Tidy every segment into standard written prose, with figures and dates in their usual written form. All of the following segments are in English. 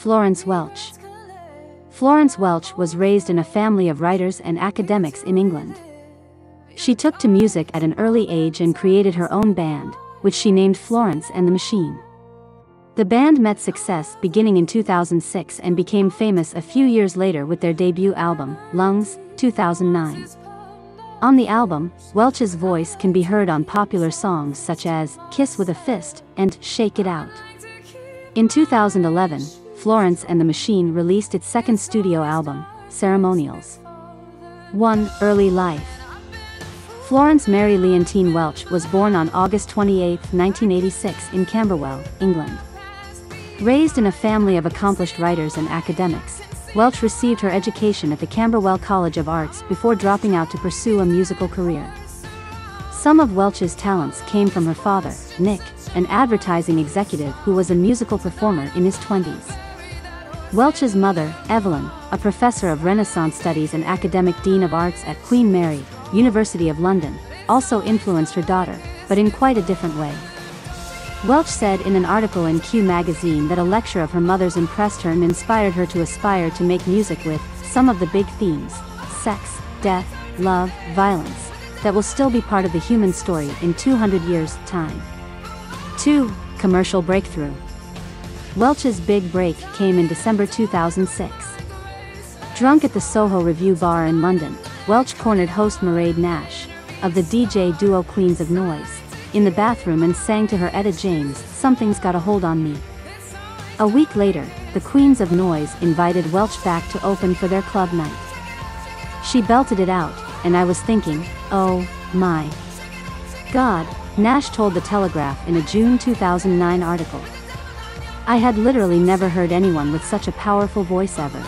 Florence Welch. Florence Welch was raised in a family of writers and academics in England. She took to music at an early age and created her own band, which she named Florence and the Machine. The band met success beginning in 2006 and became famous a few years later with their debut album, Lungs, 2009. On the album, Welch's voice can be heard on popular songs such as Kiss with a Fist and Shake It Out. In 2011, Florence and the Machine released its second studio album, Ceremonials. 1. Early life. Florence Mary Leontine Welch was born on August 28, 1986 in Camberwell, England. Raised in a family of accomplished writers and academics, Welch received her education at the Camberwell College of Arts before dropping out to pursue a musical career. Some of Welch's talents came from her father, Nick, an advertising executive who was a musical performer in his 20s. Welch's mother, Evelyn, a professor of Renaissance Studies and academic dean of arts at Queen Mary, University of London, also influenced her daughter, but in quite a different way. Welch said in an article in Q magazine that a lecture of her mother's impressed her and inspired her to aspire to make music with some of the big themes: sex, death, love, violence, that will still be part of the human story in 200 years' time. 2. Commercial breakthrough. Welch's big break came in December 2006. Drunk at the Soho Review Bar in London, Welch cornered host Mairead Nash, of the DJ duo Queens of Noise, in the bathroom and sang to her Etta James, "Something's Got a Hold on Me." A week later, the Queens of Noise invited Welch back to open for their club night. She belted it out, and I was thinking, oh, my God, Nash told The Telegraph in a June 2009 article. I had literally never heard anyone with such a powerful voice ever.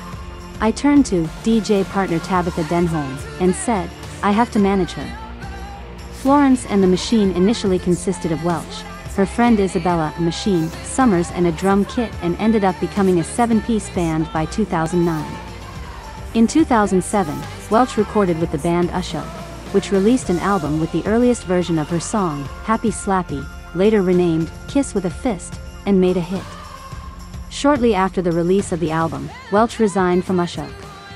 I turned to DJ partner Tabitha Denholm and said, I have to manage her. Florence and the Machine initially consisted of Welch, her friend Isabella Machine Summers and a drum kit, and ended up becoming a 7-piece band by 2009. In 2007, Welch recorded with the band Ashok, which released an album with the earliest version of her song, Happy Slappy, later renamed Kiss with a Fist, and made a hit. Shortly after the release of the album, Welch resigned from Ashok.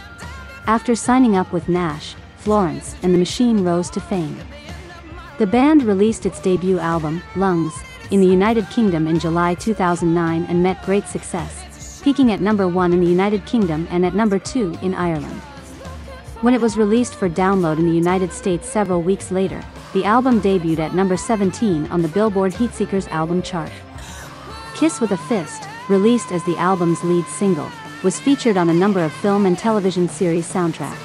After signing up with Nash, Florence and the Machine rose to fame. The band released its debut album, Lungs, in the United Kingdom in July 2009 and met great success, peaking at number 1 in the United Kingdom and at number 2 in Ireland. When it was released for download in the United States several weeks later, the album debuted at number 17 on the Billboard Heatseekers album chart. Kiss with a Fist, released as the album's lead single, was featured on a number of film and television series soundtracks.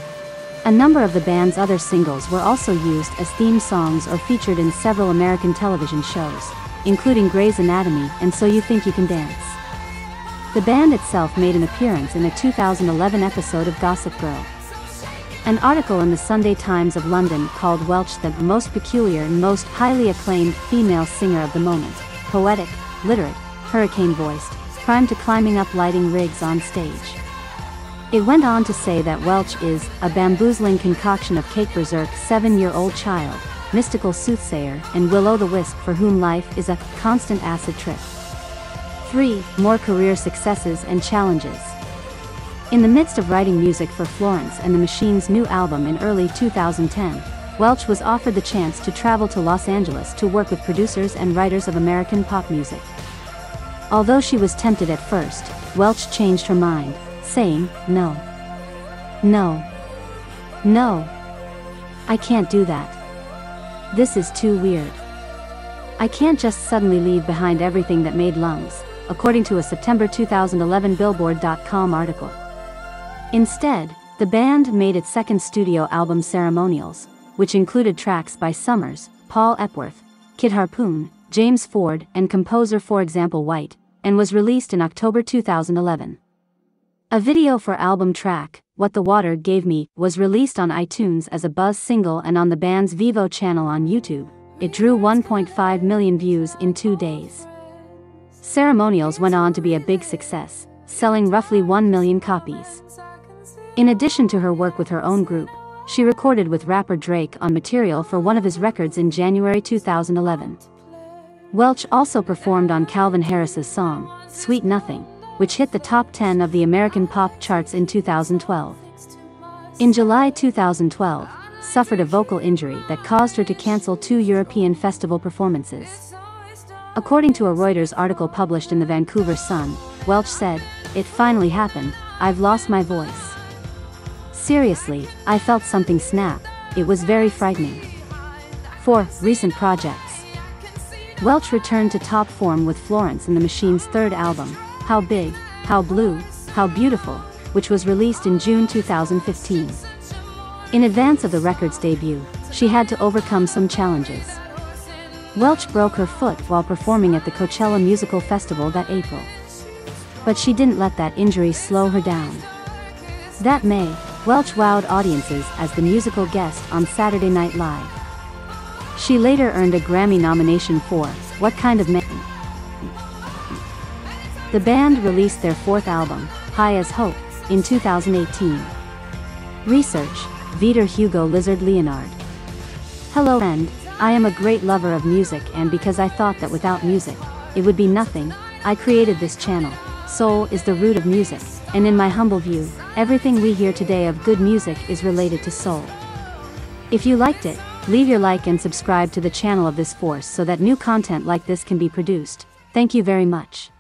A number of the band's other singles were also used as theme songs or featured in several American television shows, including Grey's Anatomy and So You Think You Can Dance. The band itself made an appearance in a 2011 episode of Gossip Girl. An article in the Sunday Times of London called Welch the most peculiar and most highly acclaimed female singer of the moment, poetic, literate, hurricane-voiced, primed to climbing up lighting rigs on stage. It went on to say that Welch is a bamboozling concoction of cake berserk 7-year-old child, mystical soothsayer, and will-o'-the-wisp for whom life is a constant acid trip. 3. More career successes and challenges. In the midst of writing music for Florence and the Machine's new album in early 2010, Welch was offered the chance to travel to Los Angeles to work with producers and writers of American pop music. Although she was tempted at first, Welch changed her mind, saying, No. I can't do that. This is too weird. I can't just suddenly leave behind everything that made Lungs, according to a September 2011 Billboard.com article. Instead, the band made its second studio album Ceremonials, which included tracks by Summers, Paul Epworth, Kid Harpoon, James Ford, and composer For Example White, and was released in October 2011. A video for album track, What the Water Gave Me, was released on iTunes as a buzz single and on the band's Vivo channel on YouTube. It drew 1.5 million views in 2 days. Ceremonials went on to be a big success, selling roughly 1 million copies. In addition to her work with her own group, she recorded with rapper Drake on material for one of his records in January 2011. Welch also performed on Calvin Harris's song, Sweet Nothing, which hit the top 10 of the American pop charts in 2012. In July 2012, suffered a vocal injury that caused her to cancel 2 European festival performances. According to a Reuters article published in the Vancouver Sun, Welch said, "It finally happened, I've lost my voice. Seriously, I felt something snap, it was very frightening." 4. Recent projects. Welch returned to top form with Florence and the Machine's third album, How Big, How Blue, How Beautiful, which was released in June 2015. In advance of the record's debut, she had to overcome some challenges. Welch broke her foot while performing at the Coachella Musical Festival that April. But she didn't let that injury slow her down. That May, Welch wowed audiences as the musical guest on Saturday Night Live. She later earned a Grammy nomination for What Kind of Man? The band released their 4th album, High as Hope, in 2018. Research, Vitor Hugo Lizard Leonard. Hello friend, I am a great lover of music, and because I thought that without music, it would be nothing, I created this channel. Soul is the root of music, and in my humble view, everything we hear today of good music is related to soul. If you liked it, leave your like and subscribe to the channel of this force so that new content like this can be produced. Thank you very much.